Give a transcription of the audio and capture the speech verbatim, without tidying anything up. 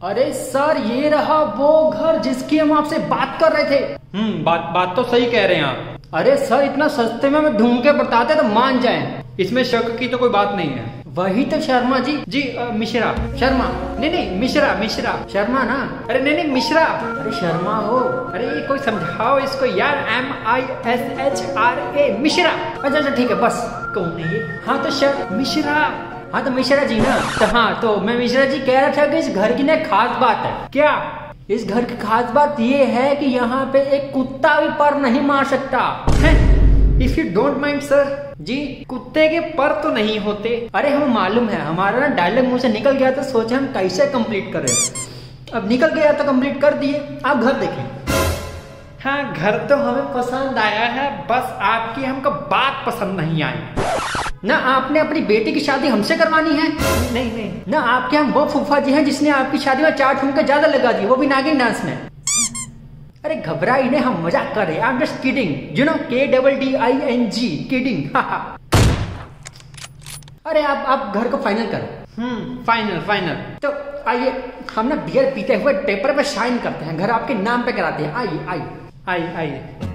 अरे सर, ये रहा वो घर जिसकी हम आपसे बात कर रहे थे। हम्म बात बात तो सही कह रहे हैं आप। अरे सर, इतना सस्ते में हमें ढूंढ के बताते तो मान जाएं। इसमें शक की तो कोई बात नहीं है। वही तो शर्मा जी। जी आ, मिश्रा। शर्मा? नहीं नहीं मिश्रा मिश्रा। शर्मा ना? अरे नहीं नहीं मिश्रा। अरे शर्मा हो। अरे ये कोई समझाओ इसको यार। M I S H R A Mishra. अच्छा अच्छा ठीक है बस। कौन है ये? हाँ तो शर मिश्रा। हाँ तो मिश्रा जी ना। तो हाँ तो मैं मिश्रा जी कह रहा था कि इस घर की ना खास बात है। क्या? इस घर की खास बात ये है कि यहाँ पे एक कुत्ता भी पर नहीं मार सकता है। If you don't mind sir. जी? कुत्ते के पर तो नहीं होते। अरे हमें मालूम है, हमारा ना डायलॉग मुंह से निकल गया तो सोचे हम कैसे कंप्लीट करें। अब निकल गया तो कंप्लीट कर दिए। आप घर देखें। हाँ घर तो हमें पसंद आया है, बस आपकी हमको बात पसंद नहीं आई। ना आपने अपनी बेटी की शादी हमसे करवानी है? नहीं नहीं। ना आपके हम वो फूफा जी हैं जिसने आपकी शादी में चार ठुमके ज्यादा लगा दी, वो भी नागिन डांस में। अरे घबराई नहीं, हम मजाक कर रहे हैं। I am just kidding, you know, K double D I N G, kidding. अरे आप आप घर को फाइनल करो। Hmm final final. तो आइए हम ना बियर पीते हुए पेपर पे साइन करते हैं, घर आपके नाम पे कराते हैं। आइए आइए आइए आइए।